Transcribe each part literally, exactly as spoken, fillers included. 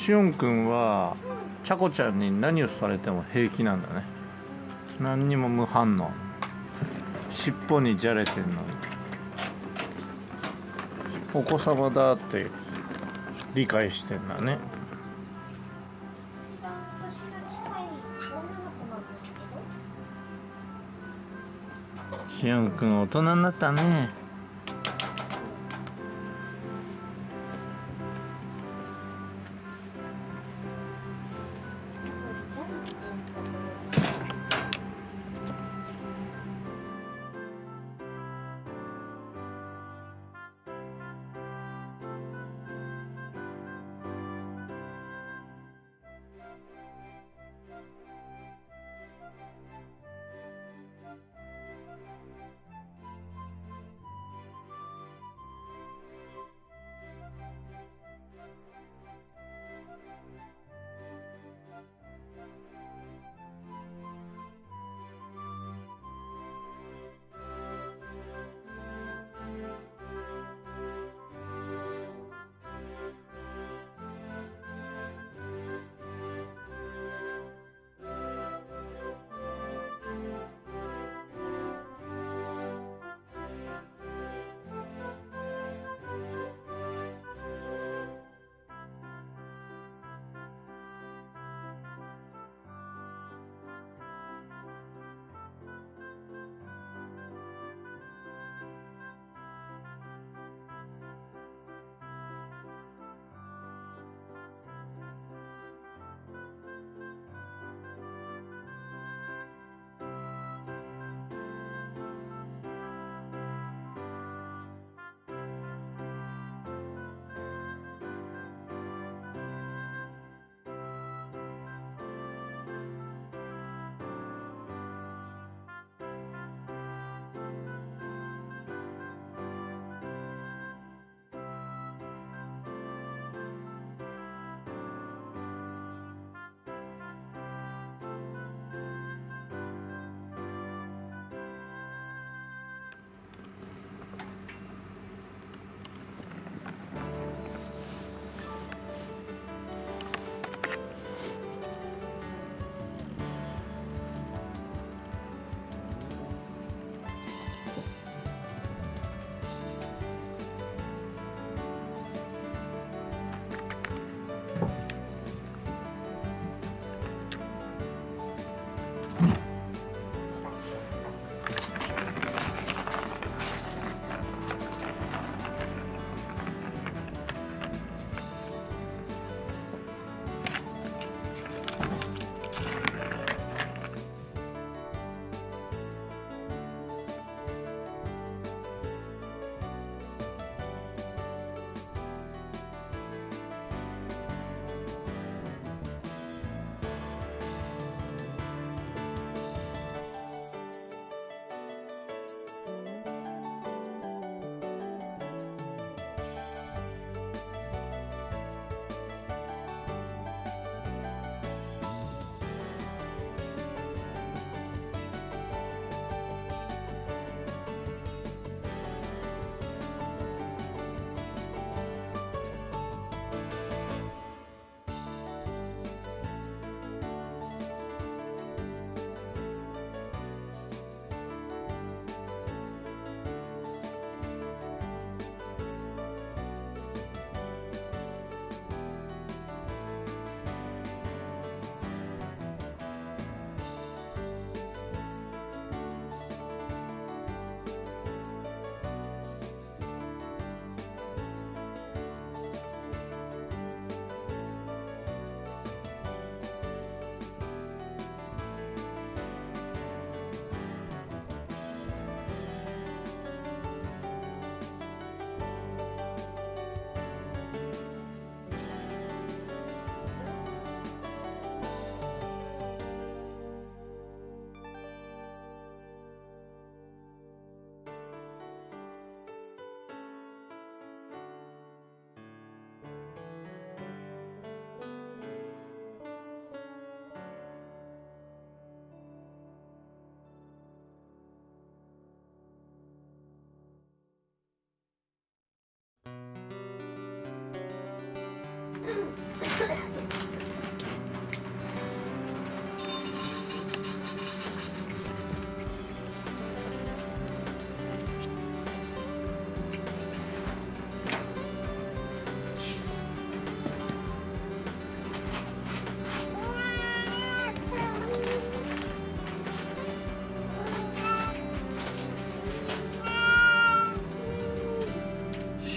しおんくんはちゃこちゃんに何をされても平気なんだね。何にも無反応。尻尾にじゃれてんのにお子様だって理解してんだね。しおんくん大人になったね。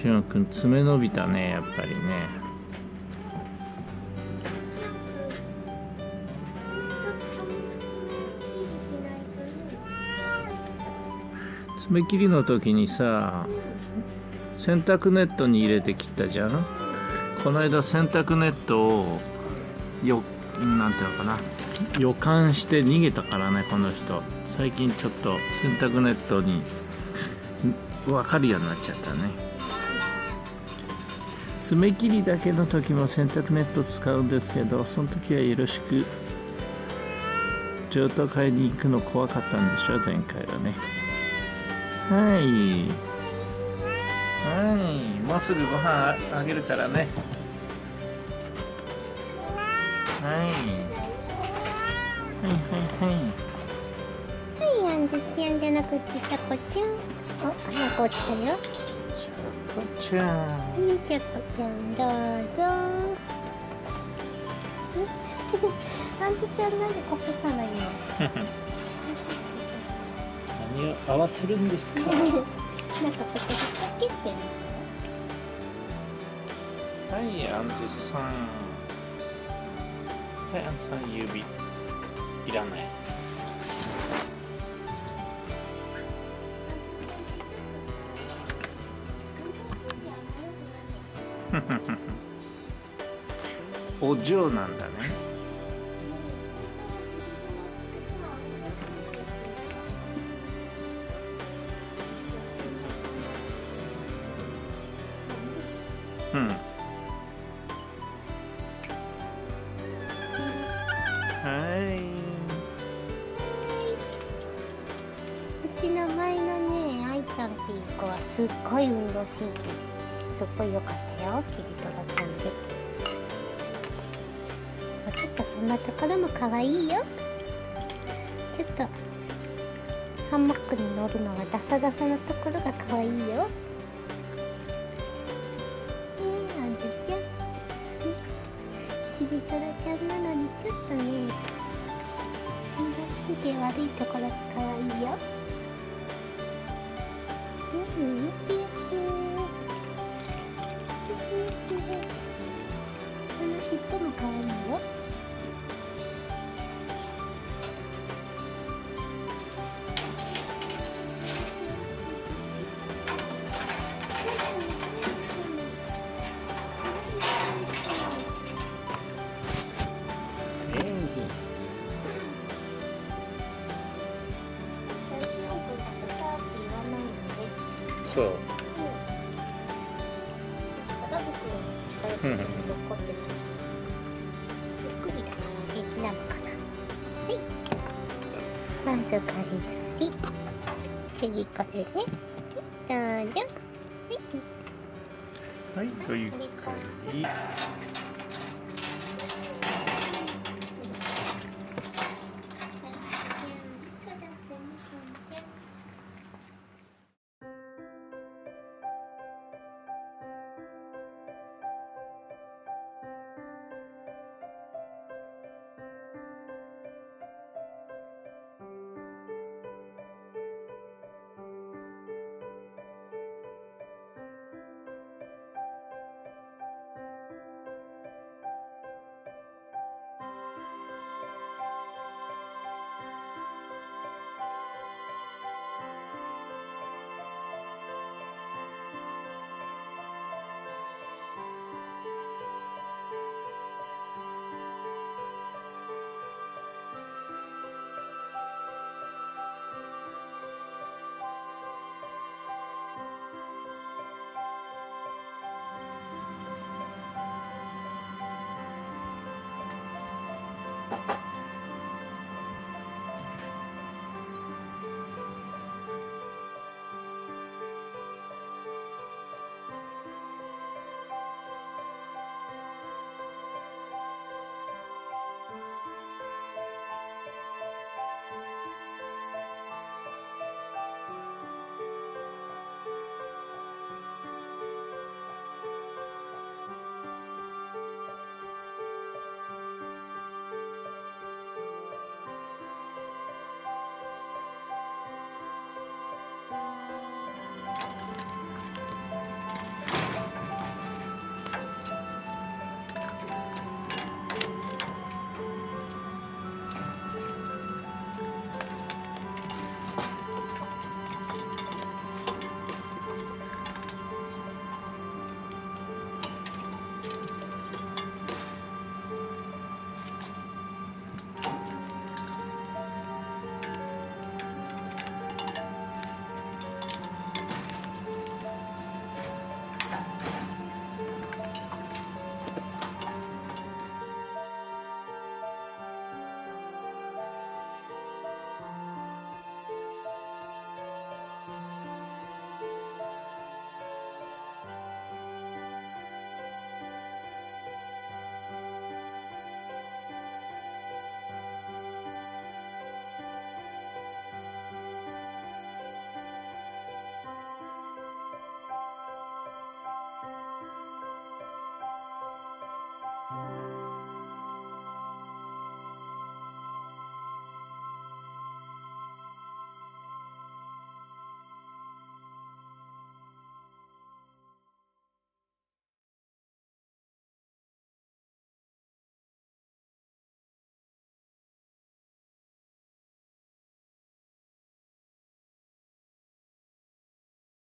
しおんくん爪伸びたね、やっぱりね。爪切りの時にさ、洗濯ネットに入れて切ったじゃん。この間洗濯ネットをよ、なんていうのかな、予感して逃げたからね、この人。最近ちょっと洗濯ネットに分かるようになっちゃったね。爪切りだけの時も洗濯ネット使うんですけど、その時はよろしく。譲渡会に行くの怖かったんでしょ、前回はね。はいはい、もうすぐご飯あげるからね。はいはいはいはいはい、あんずちゃんじゃなくてちゃこちゃん。お、なんか落ちたよ。 ちゃこちゃん。 うん、ちゃこちゃんどうぞ。あんずちゃんなんでこけたの今。 何を慌てるんですか。 なんかそこでかけてる。 はい、あんずさん。はい、あんずさん指いらない。お嬢なんだね。うん。はい。 うちの前のね、愛ちゃんっていう子はすっごい運動神経すっごい良かったよ、キジトラちゃんで。ちょっとそんなところも可愛いよ。ちょっとハンモックに乗るのがダサダサなところが可愛いよ。ねえ、あんずちゃん。キジトラちゃんなのにちょっとね、運動神経悪いところが可愛いよ。うん、見てよ。あの尻尾も可愛いよ。 そう。 腹袋に残ってた。ゆっくりだから平気なのかな。はい。まずガリガリ。次これね。どうぞ。はい。 はい、という感じ。